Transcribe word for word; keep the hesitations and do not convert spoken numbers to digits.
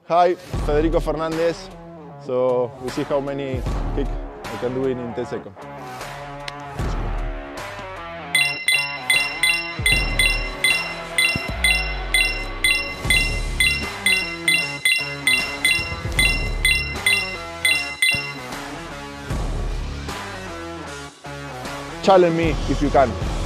Hi, Federico Fernández. So we see how many kicks I can do it in ten seconds. Challenge me if you can.